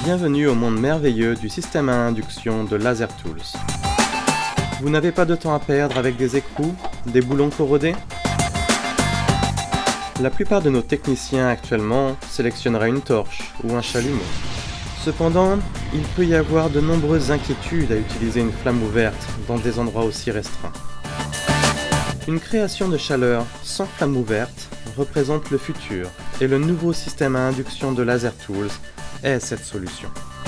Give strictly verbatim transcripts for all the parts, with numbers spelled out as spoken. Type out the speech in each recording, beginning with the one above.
Bienvenue au monde merveilleux du système à induction de LaserTools. Vous n'avez pas de temps à perdre avec des écrous, des boulons corrodés? La plupart de nos techniciens actuellement sélectionneraient une torche ou un chalumeau. Cependant, il peut y avoir de nombreuses inquiétudes à utiliser une flamme ouverte dans des endroits aussi restreints. Une création de chaleur sans flamme ouverte représente le futur et le nouveau système à induction de LaserTools est cette solution.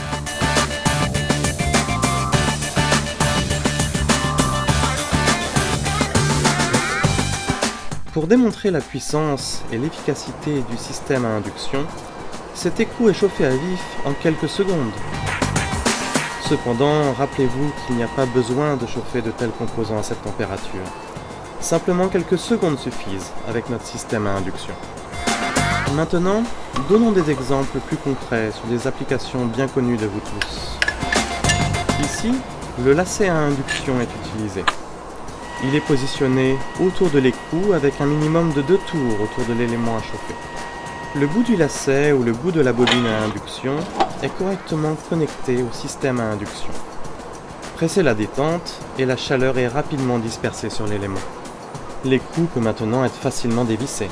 Pour démontrer la puissance et l'efficacité du système à induction, cet écrou est chauffé à vif en quelques secondes. Cependant, rappelez-vous qu'il n'y a pas besoin de chauffer de tels composants à cette température. Simplement quelques secondes suffisent avec notre système à induction. Maintenant, donnons des exemples plus concrets sur des applications bien connues de vous tous. Ici, le lacet à induction est utilisé. Il est positionné autour de l'écrou avec un minimum de deux tours autour de l'élément à chauffer. Le bout du lacet ou le bout de la bobine à induction est correctement connecté au système à induction. Pressez la détente et la chaleur est rapidement dispersée sur l'élément. L'écrou peut maintenant être facilement dévissé.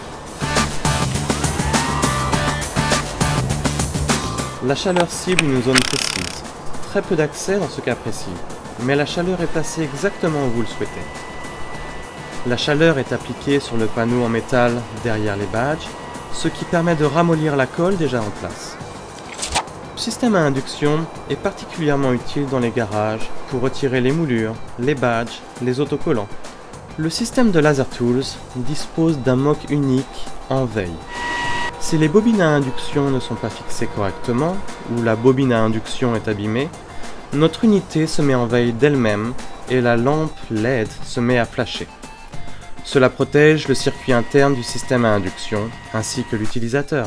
La chaleur cible une zone précise. Très peu d'accès dans ce cas précis, mais la chaleur est placée exactement où vous le souhaitez. La chaleur est appliquée sur le panneau en métal derrière les badges, ce qui permet de ramollir la colle déjà en place. Le système à induction est particulièrement utile dans les garages pour retirer les moulures, les badges, les autocollants. Le système de LaserTools dispose d'un mock unique en veille. Si les bobines à induction ne sont pas fixées correctement, ou la bobine à induction est abîmée, notre unité se met en veille d'elle-même et la lampe L E D se met à flasher. Cela protège le circuit interne du système à induction, ainsi que l'utilisateur.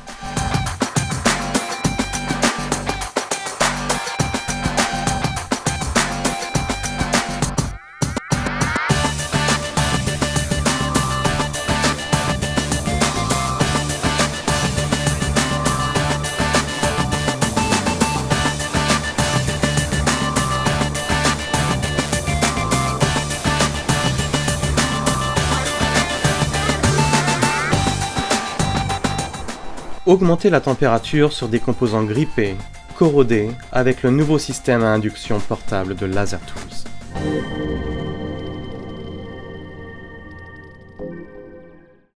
Augmenter la température sur des composants grippés, corrodés, avec le nouveau système à induction portable de LaserTools.